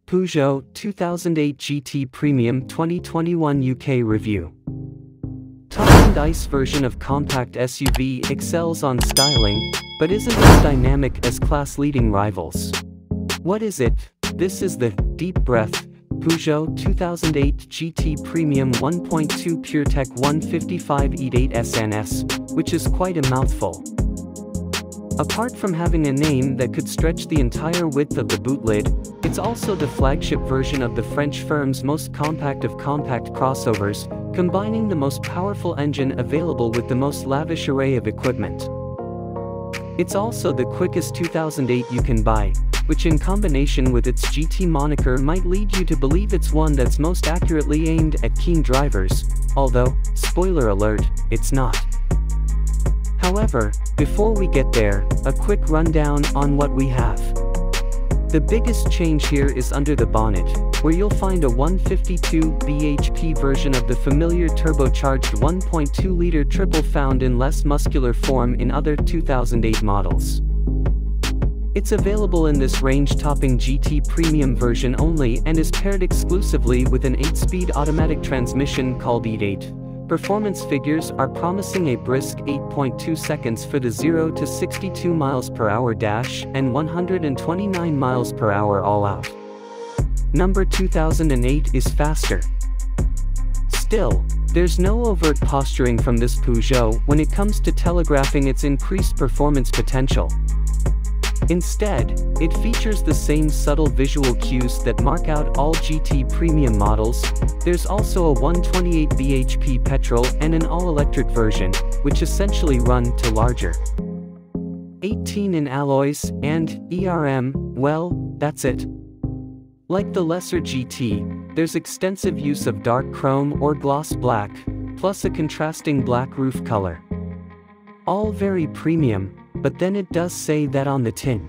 Peugeot 2008 GT Premium 2021 UK review. Top-end ICE version of compact SUV excels on styling, but isn't as dynamic as class-leading rivals. What is it? This is the Deep Breath Peugeot 2008 GT Premium 1.2 PureTech 155e8 SNS, which is quite a mouthful. Apart from having a name that could stretch the entire width of the boot lid, it's also the flagship version of the French firm's most compact of compact crossovers, combining the most powerful engine available with the most lavish array of equipment. It's also the quickest 2008 you can buy, which in combination with its GT moniker might lead you to believe it's one that's most accurately aimed at keen drivers, although, spoiler alert, it's not. However, before we get there, a quick rundown on what we have. The biggest change here is under the bonnet, where you'll find a 152 bhp version of the familiar turbocharged 1.2-liter triple found in less muscular form in other 2008 models. It's available in this range-topping GT Premium version only and is paired exclusively with an 8-speed automatic transmission called E8. Performance figures are promising a brisk 8.2 seconds for the 0 to 62 miles per hour dash and 129 miles per hour all-out. Number 2008 is faster. Still, there's no overt posturing from this Peugeot when it comes to telegraphing its increased performance potential. Instead, it features the same subtle visual cues that mark out all GT Premium models. There's also a 128 bhp petrol and an all-electric version, which essentially run to larger. 18 in alloys, and well, that's it. Like the lesser GT, there's extensive use of dark chrome or gloss black, plus a contrasting black roof color. All very premium, but then it does say that on the tin.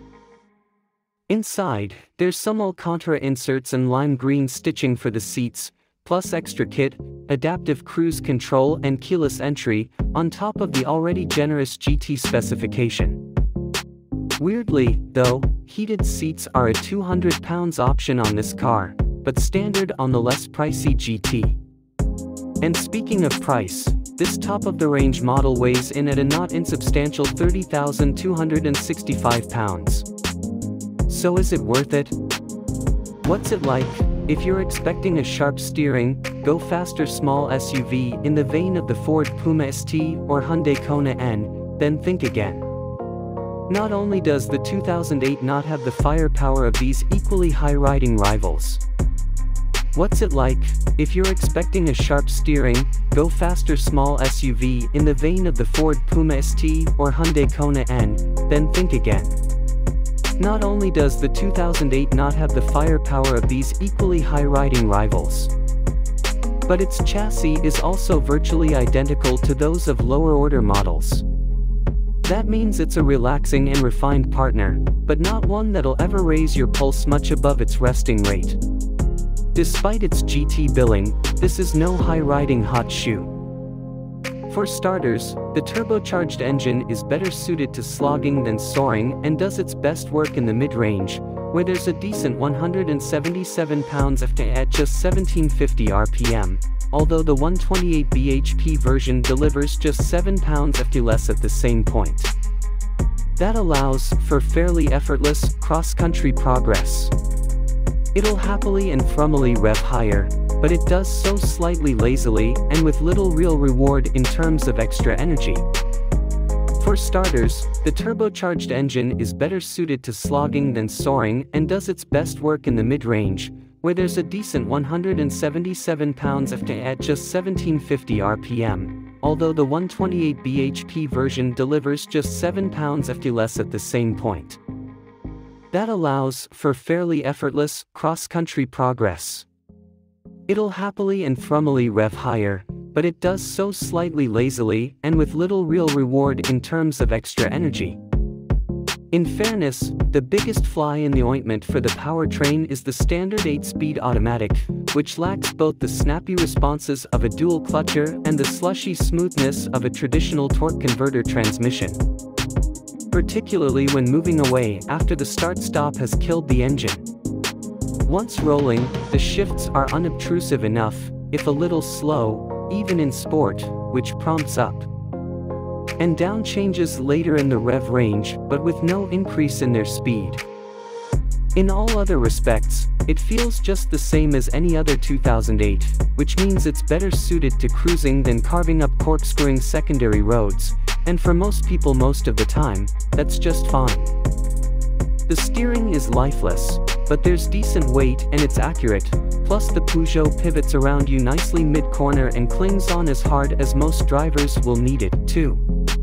Inside, there's some Alcantara inserts and lime green stitching for the seats, plus extra kit, adaptive cruise control and keyless entry, on top of the already generous GT specification. Weirdly, though, heated seats are a £200 option on this car, but standard on the less pricey GT. And speaking of price, this top-of-the-range model weighs in at a not insubstantial £30,265. So is it worth it? What's it like? If you're expecting a sharp steering, go faster small SUV in the vein of the Ford Puma ST or Hyundai Kona N, then think again. Not only does the 2008 not have the firepower of these equally high-riding rivals. What's it like? If you're expecting a sharp steering, go faster small SUV in the vein of the Ford Puma ST or Hyundai Kona N, then think again. Not only does the 2008 not have the firepower of these equally high-riding rivals, but its chassis is also virtually identical to those of lower-order models. That means it's a relaxing and refined partner, but not one that'll ever raise your pulse much above its resting rate. Despite its GT billing, this is no high-riding hot shoe. For starters, the turbocharged engine is better suited to slogging than soaring and does its best work in the mid-range, where there's a decent 177 pounds-feet at just 1750 RPM, although the 128 bhp version delivers just 7 pounds-feet less at the same point. That allows for fairly effortless cross-country progress. It'll happily and frummily rev higher, but it does so slightly lazily and with little real reward in terms of extra energy. For starters, the turbocharged engine is better suited to slogging than soaring and does its best work in the mid-range, where there's a decent 177 pounds-feet at just 1750 RPM, although the 128 bhp version delivers just 7 pounds-feet less at the same point. That allows for fairly effortless cross-country progress. It'll happily and frummily rev higher, but it does so slightly lazily and with little real reward in terms of extra energy. In fairness, the biggest fly in the ointment for the powertrain is the standard 8-speed automatic, which lacks both the snappy responses of a dual clutcher and the slushy smoothness of a traditional torque converter transmission. Particularly when moving away after the start-stop has killed the engine. Once rolling, the shifts are unobtrusive enough, if a little slow, even in sport, which prompts up and down changes later in the rev range, but with no increase in their speed. In all other respects, it feels just the same as any other 2008, which means it's better suited to cruising than carving up corkscrewing secondary roads, and for most people most of the time, that's just fine. The steering is lifeless, but there's decent weight and it's accurate, plus the Peugeot pivots around you nicely mid-corner and clings on as hard as most drivers will need it to.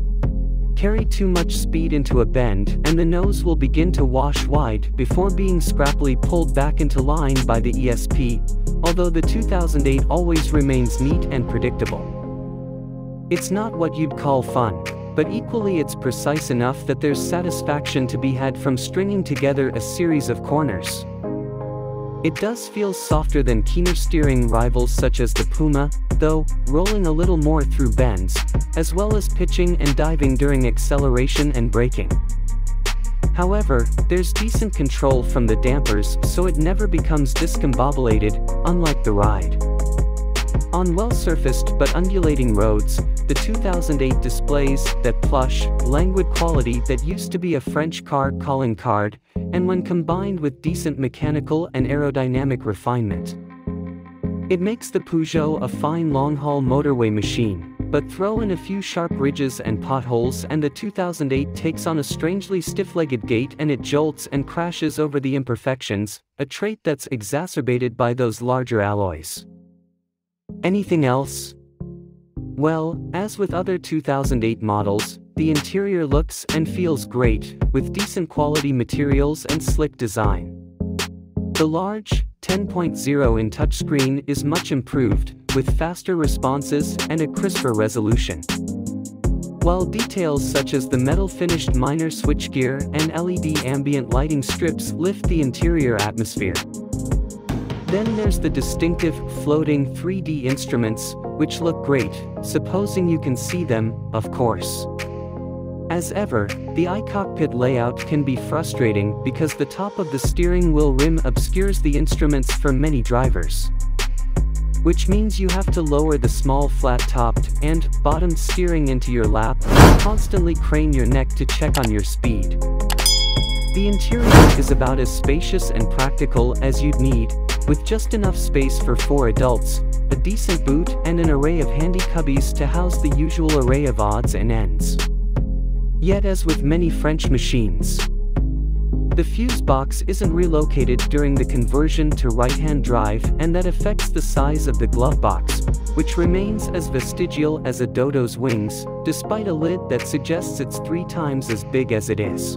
Carry too much speed into a bend and the nose will begin to wash wide before being scrappily pulled back into line by the ESP, although the 2008 always remains neat and predictable. It's not what you'd call fun, but equally it's precise enough that there's satisfaction to be had from stringing together a series of corners. It does feel softer than keener steering rivals such as the Puma, though, rolling a little more through bends, as well as pitching and diving during acceleration and braking. However, there's decent control from the dampers so it never becomes discombobulated, unlike the Ride. On well-surfaced but undulating roads, the 2008 displays that plush, languid quality that used to be a French car calling card, and when combined with decent mechanical and aerodynamic refinement, it makes the Peugeot a fine long-haul motorway machine, but throw in a few sharp ridges and potholes and the 2008 takes on a strangely stiff-legged gait and it jolts and crashes over the imperfections, a trait that's exacerbated by those larger alloys. Anything else? Well, as with other 2008 models, the interior looks and feels great, with decent quality materials and slick design. The large, 10.0-inch touchscreen is much improved, with faster responses and a crisper resolution. While details such as the metal-finished minor switchgear and LED ambient lighting strips lift the interior atmosphere. Then there's the distinctive, floating 3D instruments, which look great, supposing you can see them, of course. As ever, the iCockpit layout can be frustrating because the top of the steering wheel rim obscures the instruments for many drivers. Which means you have to lower the small flat-topped and bottomed steering into your lap and constantly crane your neck to check on your speed. The interior is about as spacious and practical as you'd need, with just enough space for 4 adults, a decent boot and an array of handy cubbies to house the usual array of odds and ends. Yet as with many French machines, the fuse box isn't relocated during the conversion to right-hand drive and that affects the size of the glove box, which remains as vestigial as a dodo's wings, despite a lid that suggests it's 3 times as big as it is.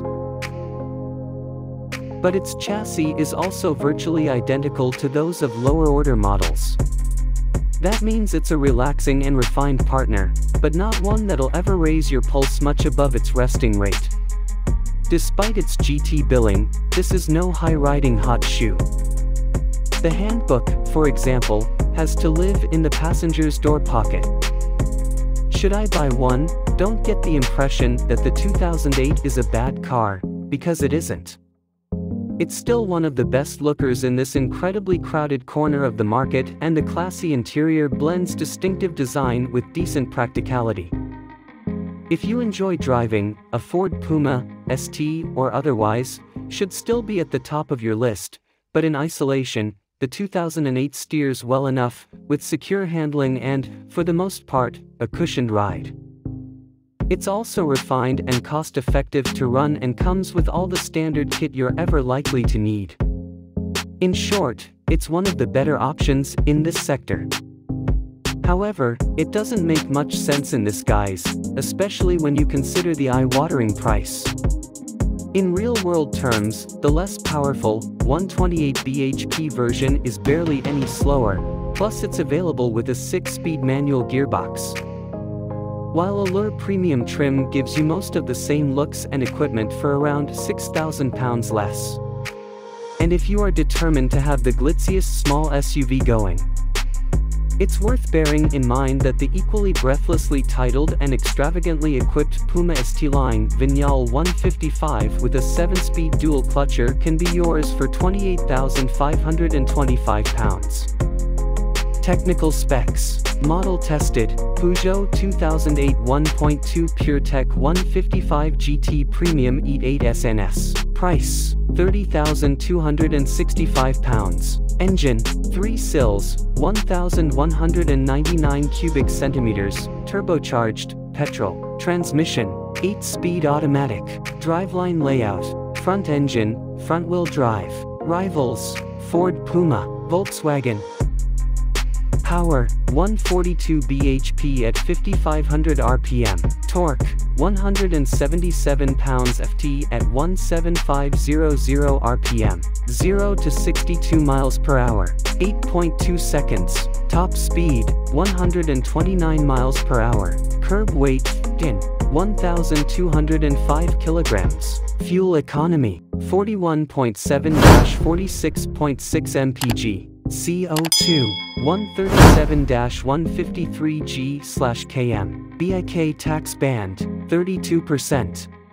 But its chassis is also virtually identical to those of lower-order models. That means it's a relaxing and refined partner, but not one that'll ever raise your pulse much above its resting rate. Despite its GT billing, this is no high-riding hot shoe. The handbook, for example, has to live in the passenger's door pocket. Should I buy one? Don't get the impression that the 2008 is a bad car, because it isn't. It's still one of the best lookers in this incredibly crowded corner of the market, and the classy interior blends distinctive design with decent practicality. If you enjoy driving, a Ford Puma, ST or otherwise, should still be at the top of your list, but in isolation, the 2008 steers well enough, with secure handling and, for the most part, a cushioned ride. It's also refined and cost-effective to run and comes with all the standard kit you're ever likely to need. In short, it's one of the better options in this sector. However, it doesn't make much sense in this guise, especially when you consider the eye-watering price. In real-world terms, the less powerful, 128 bhp version is barely any slower, plus it's available with a 6-speed manual gearbox. While Allure Premium trim gives you most of the same looks and equipment for around £6,000 less. And if you are determined to have the glitziest small SUV going, It's worth bearing in mind that the equally breathlessly titled and extravagantly equipped Puma ST Line Vignale 155 with a 7-speed dual clutcher can be yours for £28,525. Technical specs. Model tested, Peugeot 2008 1.2 PureTech 155 GT Premium E8 SNS. Price, £30,265. Engine, 3 sills, 1,199 cubic centimeters, turbocharged, petrol. Transmission, 8-speed automatic. Driveline layout, front engine, front-wheel drive. Rivals, Ford Puma, Volkswagen. Power, 142 bhp at 5500 rpm. Torque, 177 pounds-ft at 17500 rpm. 0 to 62 miles per hour, 8.2 seconds. Top speed, 129 miles per hour. Curb weight, 1,205 kilograms. Fuel economy, 41.7-46.6 mpg. CO2, 137-153 g/km. BIK tax band, 32%.